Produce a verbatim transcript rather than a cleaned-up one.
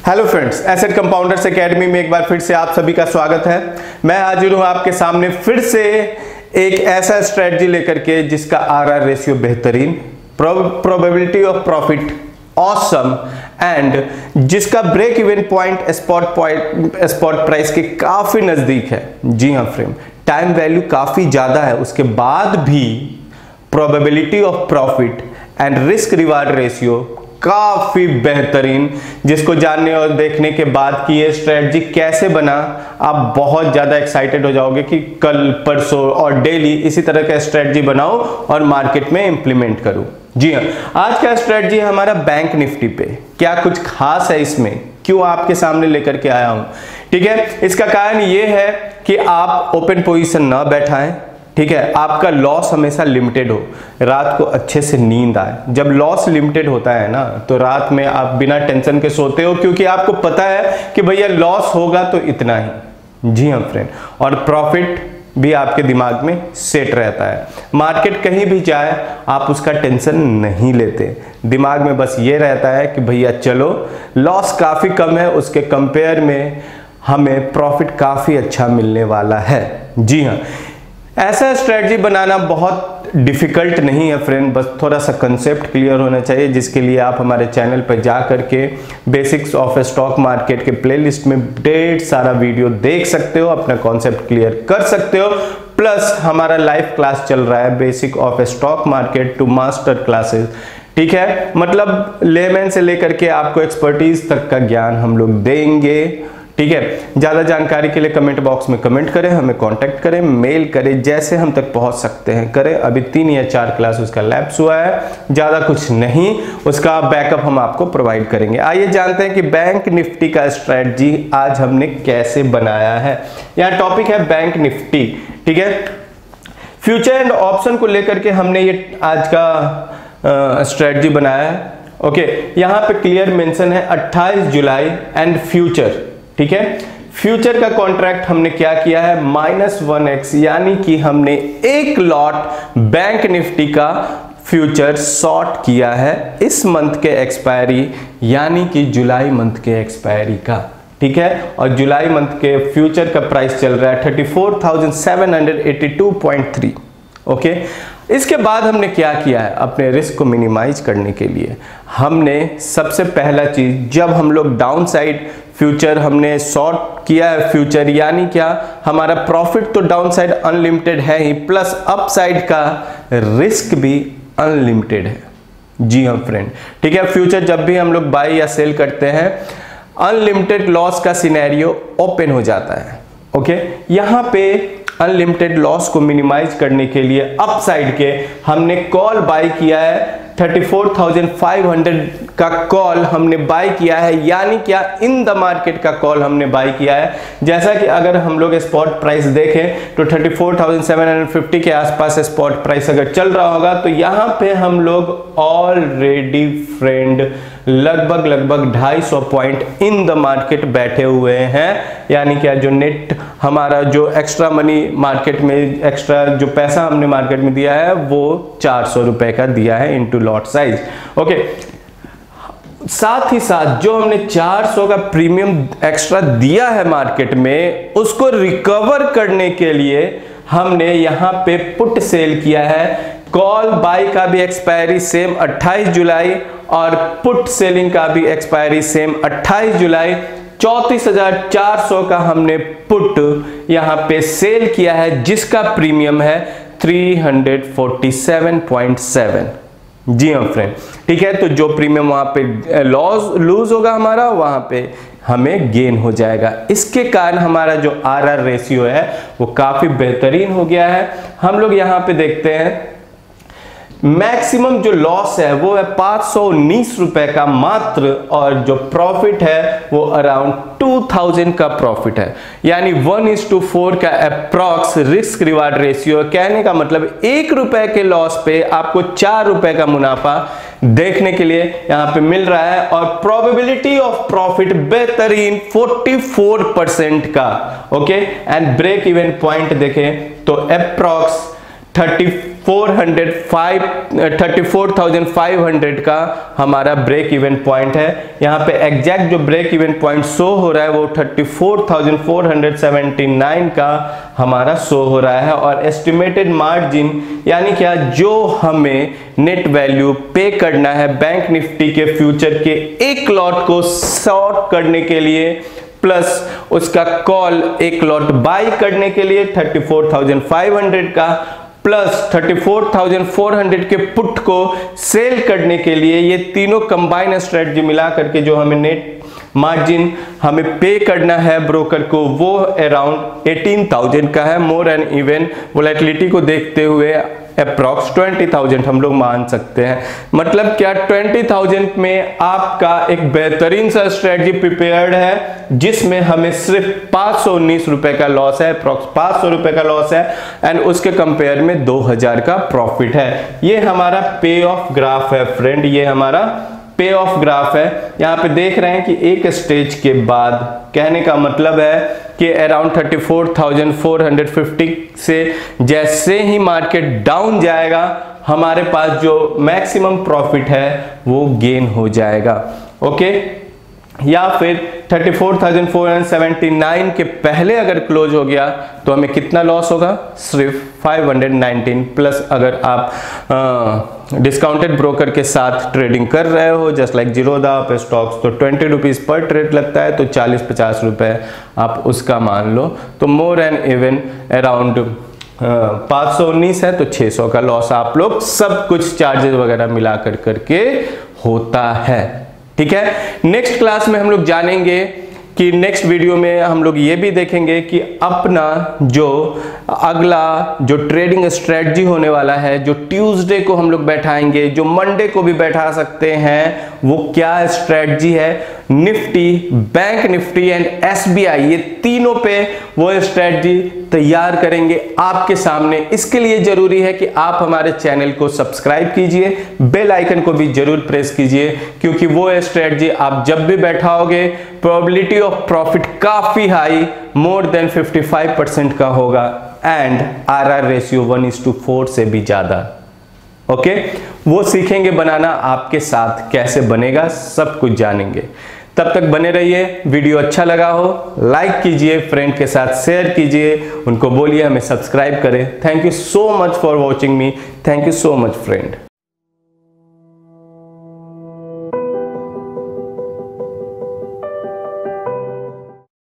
Hello friends, asset compounders academy में एक बार फिर से आप सभी का स्वागत है। मैं हाजिर हूं आपके सामने फिर से एक ऐसा स्ट्रेटजी लेकर के जिसका आरआर रेशियो बेहतरीन, probability of profit awesome and जिसका break even point spot point spot price के काफी नजदीक है। जी हाँ फ्रेंड, टाइम वैल्यू काफी ज्यादा है, उसके बाद भी probability of profit and risk reward ratio काफी बेहतरीन, जिसको जानने और देखने के बाद कि ये स्ट्रेटजी कैसे बना, आप बहुत ज्यादा एक्साइटेड हो जाओगे कि कल परसों और डेली इसी तरह का स्ट्रेटजी बनाओ और मार्केट में इंप्लीमेंट करो। जी हाँ, आज का स्ट्रेटजी हमारा बैंक निफ्टी पे। क्या कुछ खास है इसमें, क्यों आपके सामने लेकर के आया हूं? ठीक है, इसका कारण ये है कि आप ओपन पोजीशन ना बैठाएं। ठीक है, आपका लॉस हमेशा लिमिटेड हो, रात को अच्छे से नींद आए। जब लॉस लिमिटेड होता है ना, तो रात में आप बिना टेंशन के सोते हो, क्योंकि आपको पता है कि भैया लॉस होगा तो इतना ही। जी हाँ फ्रेंड, और प्रॉफिट भी आपके दिमाग में सेट रहता है। मार्केट कहीं भी जाए आप उसका टेंशन नहीं लेते, दिमाग में बस ये रहता है कि भैया चलो लॉस काफी कम है, उसके कंपेयर में हमें प्रॉफिट काफी अच्छा मिलने वाला है। जी हाँ, ऐसा स्ट्रेटजी बनाना बहुत डिफिकल्ट नहीं है फ्रेंड, बस थोड़ा सा कंसेप्ट क्लियर होना चाहिए, जिसके लिए आप हमारे चैनल पर जा करके बेसिक्स ऑफ स्टॉक मार्केट के प्लेलिस्ट में ढेर सारा वीडियो देख सकते हो, अपना कॉन्सेप्ट क्लियर कर सकते हो। प्लस हमारा लाइव क्लास चल रहा है, basic of stock market to master classes. ठीक है, मतलब लेमैन से लेकर के आपको एक्सपर्टीज तक का ज्ञान हम लोग देंगे। ठीक है, ज्यादा जानकारी के लिए कमेंट बॉक्स में कमेंट करें, हमें कांटेक्ट करें, मेल करें, जैसे हम तक पहुंच सकते हैं करें। अभी तीन या चार क्लास उसका लैप्स हुआ है, ज्यादा कुछ नहीं, उसका बैकअप हम आपको प्रोवाइड करेंगे। आइए जानते हैं कि बैंक निफ्टी का स्ट्रेटजी आज हमने कैसे बनाया है। यहाँ टॉपिक है बैंक निफ्टी। ठीक है, फ्यूचर एंड ऑप्शन को लेकर के हमने ये आज का स्ट्रेटजी बनाया है। ओके, यहाँ पे क्लियर मेंशन है अट्ठाईस जुलाई एंड फ्यूचर। ठीक है, फ्यूचर का कॉन्ट्रैक्ट हमने क्या किया है, माइनस वन एक्स, यानी कि हमने एक लॉट बैंक निफ्टी का फ्यूचर शॉर्ट किया है इस मंथ के एक्सपायरी, यानी कि जुलाई मंथ के एक्सपायरी का। ठीक है, और जुलाई मंथ के फ्यूचर का प्राइस चल रहा है thirty four thousand seven hundred eighty two point three. Okay, इसके बाद हमने क्या किया है, अपने रिस्क को मिनिमाइज करने के लिए हमने सबसे पहला चीज, जब हम लोग डाउन साइड फ्यूचर हमने शॉर्ट किया है फ्यूचर, यानी क्या, हमारा प्रॉफिट तो डाउन साइड अनलिमिटेड है ही, प्लस अप साइड का रिस्क भी अनलिमिटेड है। जी हाँ फ्रेंड, ठीक है, फ्यूचर जब भी हम लोग बाय या सेल करते हैं अनलिमिटेड लॉस का सिनेरियो ओपन हो जाता है। ओके, यहाँ पे अनलिमिटेड लॉस को मिनिमाइज करने के लिए अप साइड के हमने कॉल बाय किया है, thirty four thousand five hundred का कॉल हमने बाय किया है, यानी क्या, इन द मार्केट का कॉल हमने बाय किया है। जैसा कि अगर हम लोग स्पॉट प्राइस देखें तो thirty four thousand seven hundred fifty के आसपास स्पॉट प्राइस अगर चल रहा होगा, तो यहाँ पे हम लोग ऑलरेडी फ्रेंड लगभग लगभग ढाई सौ पॉइंट इन द मार्केट बैठे हुए हैं, यानी क्या, जो नेट हमारा जो एक्स्ट्रा मनी मार्केट में, एक्स्ट्रा जो पैसा हमने मार्केट में दिया है वो चार सौ रुपए का दिया है इनटू लॉट साइज। ओके, साथ ही साथ जो हमने चार सौ का प्रीमियम एक्स्ट्रा दिया है मार्केट में, उसको रिकवर करने के लिए हमने यहां पे पुट सेल किया है। कॉल बाय का भी एक्सपायरी सेम अट्ठाईस जुलाई और पुट सेलिंग का भी एक्सपायरी सेम अट्ठाईस जुलाई। चौंतीस हजार चार सौ का हमने पुट यहां पे सेल किया है, जिसका प्रीमियम है three hundred forty seven point seven. जी हाँ फ्रेंड, ठीक है, तो जो प्रीमियम वहां पे लॉस लूज होगा हमारा, वहां पे हमें गेन हो जाएगा। इसके कारण हमारा जो आरआर रेशियो है वो काफी बेहतरीन हो गया है। हम लोग यहाँ पे देखते हैं मैक्सिमम जो लॉस है वो है पांच सौ उन्नीस रुपए का मात्र, और जो प्रॉफिट है वो अराउंड टू थाउजेंड का प्रॉफिट है, यानी वन इज टू फोर का अप्रॉक्स रिस्क रिवार्ड रेशियो। कहने का मतलब एक रुपए के लॉस पे आपको चार रुपए का मुनाफा देखने के लिए यहाँ पे मिल रहा है, और प्रोबेबिलिटी ऑफ प्रॉफिट बेहतरीन फोर्टी फोर परसेंट का। Okay, and break even point देखें तो approx thirty four hundred five thirty four thousand five hundred का हमारा ब्रेक इवन पॉइंट है। यहाँ पे एग्जैक्ट जो ब्रेक इवन पॉइंट शो हो रहा है वो thirty four thousand four hundred seventy nine का हमारा शो हो रहा है। और एस्टिमेटेड मार्जिन यानी क्या, जो हमें नेट वैल्यू पे करना है बैंक निफ्टी के फ्यूचर के एक लॉट को शॉर्ट करने के लिए प्लस उसका कॉल एक लॉट बाई करने के लिए thirty four thousand five hundred का, plus thirty four thousand four hundred के पुट को सेल करने के लिए, ये तीनों कंबाइन स्ट्रेटजी मिला करके जो हमें नेट मार्जिन हमें पे करना है ब्रोकर को वो अराउंड एटीन थाउजेंड का है। मोर एंड इवन वोलेटिलिटी को देखते हुए अप्रॉक्स ट्वेंटी थाउजेंड हम लोग मान सकते हैं। मतलब क्या, ट्वेंटी थाउजेंड में आपका एक बेहतरीन सा स्ट्रेटजी प्रिपेयर्ड है जिसमें हमें सिर्फ पांच सौ उन्नीस रुपए का लॉस है, अप्रॉक्स पांच सौ रुपए का लॉस है एंड उसके कंपेयर में दो हज़ार का प्रॉफिट है। ये हमारा पे ऑफ ग्राफ है फ्रेंड, ये हमारा पे ऑफ ग्राफ है। यहां पे देख रहे हैं कि एक स्टेज के बाद, कहने का मतलब है कि around thirty four thousand four hundred fifty से जैसे ही मार्केट डाउन जाएगा हमारे पास जो मैक्सिमम प्रॉफिट है वो गेन हो जाएगा। ओके, या फिर thirty four thousand four hundred seventy nine के पहले अगर क्लोज हो गया तो हमें कितना लॉस होगा, सिर्फ फाइव हंड्रेड नाइनटीन प्लस। अगर आप डिस्काउंटेड ब्रोकर के साथ ट्रेडिंग कर रहे हो जस्ट लाइक जीरोधा पे स्टॉक्स, तो ट्वेंटी रुपीज पर ट्रेड लगता है, तो चालीस पचास रुपए आप उसका मान लो। तो मोर एंड इवन अराउंड पाँच सौ उन्नीस है तो छह सौ का लॉस आप लोग सब कुछ चार्जेस वगैरह मिला कर करके होता है। ठीक है, नेक्स्ट क्लास में हम लोग जानेंगे कि नेक्स्ट वीडियो में हम लोग ये भी देखेंगे कि अपना जो अगला जो ट्रेडिंग स्ट्रेटजी होने वाला है, जो ट्यूसडे को हम लोग बैठाएंगे, जो मंडे को भी बैठा सकते हैं, वो क्या स्ट्रेटजी है। Nifty, bank Nifty and SBI, ये तीनों पे वो स्ट्रेटजी तैयार करेंगे आपके सामने। इसके लिए जरूरी है कि आप हमारे चैनल को सब्सक्राइब कीजिए, बेल आइकन को भी जरूर प्रेस कीजिए, क्योंकि वो स्ट्रेटजी आप जब भी बैठाओगे प्रोबेबिलिटी ऑफ प्रॉफिट काफी high, more than fifty five percent का होगा and RR ratio one is to four से भी ज्यादा। ओके, वो सीखेंगे बनाना, आपके साथ कैसे बनेगा सब कुछ जानेंगे। तब तक बने रहिए। वीडियो अच्छा लगा हो लाइक कीजिए, फ्रेंड के साथ शेयर कीजिए, उनको बोलिए हमें सब्सक्राइब करें। Thank you so much for watching me, thank you so much friend.